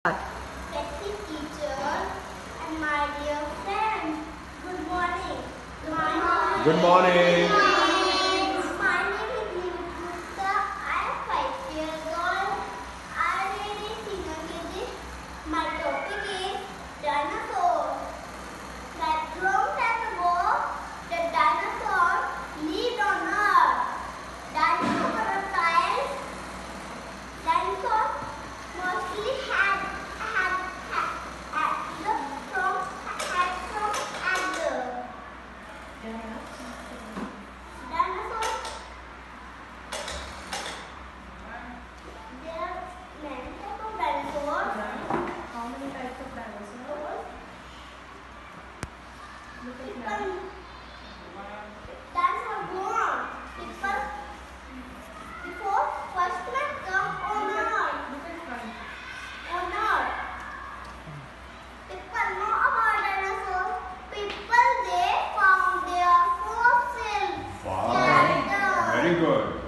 Respected teacher and my dear friends, good morning. Good morning. My name is Nivita. I am 5 years old. I read in senior KG. My topic is dinosaurs. That long time ago, the dinosaurs lived on Earth. Dinosaurs were reptiles. Dinosaurs mostly had dinosaurs. There are many types of dinosaurs. How many types of dinosaurs? Look at People, that. dinosaurs born. People before first man come on Earth. Look at front. On Earth. People know about dinosaurs. People they found their fossils. Wow. Character. Very good.